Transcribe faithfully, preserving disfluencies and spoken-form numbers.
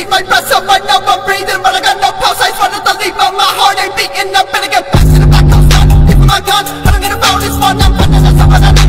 take my breath so I know I'm breathing, but I got no pulse. I just wanted to leave, but my heart ain't beating. I'm gonna get back to the back, I'm stuck. Keeping my gun, I don't get around this one. I'm putting this up and I need